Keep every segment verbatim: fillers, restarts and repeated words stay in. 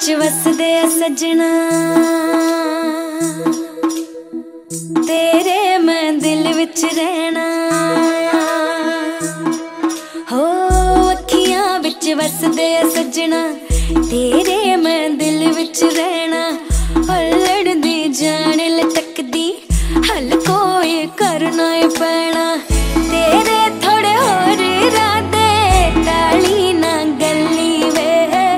विच वसदे सजना, तेरे मैं दिल विच रहना। हो अखियां विच वसदे सजना, तेरे मैं दिल विच रहना। लड़दी जान लटकदी हल कोई करना ही पैना। तेरे थोड़े होर इरादे टाली ना गली वे,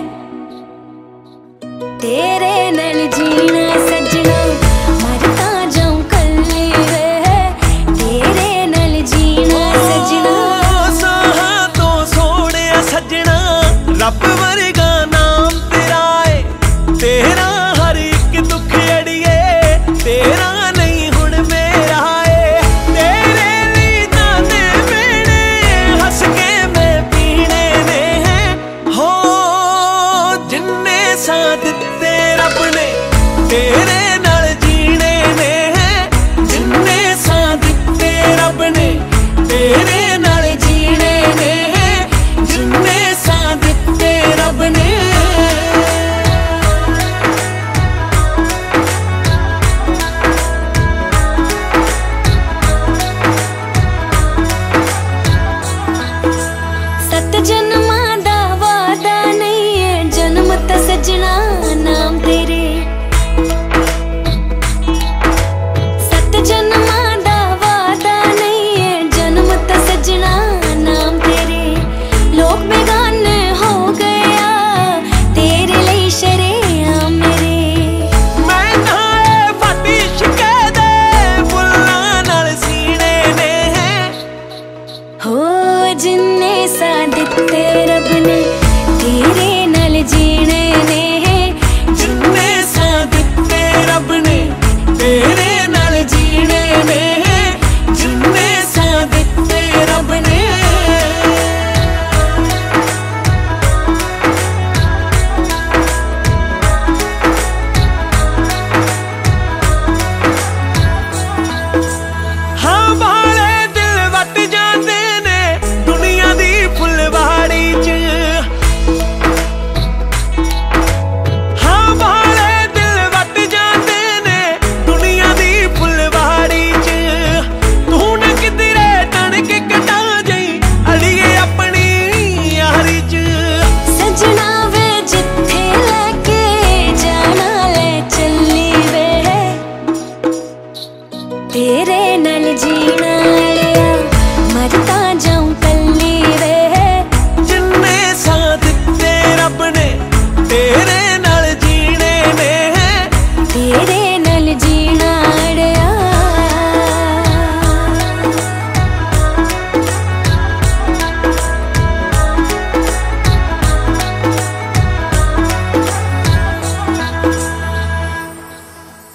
तेरे नाल जीना सजना मरता जाऊं कली वे, तेरे नाल जीना सजना। साहा तो सोने सजना रब वर्गा नाम तेरा है, तेरा हर एक दुख अड़िए तेरा नहीं हुण मेरा है। तेरे लिए जाने मेरे हंस के मैं पीने ने हैं। हो जिन्ने साथ दिते रब ने तेरे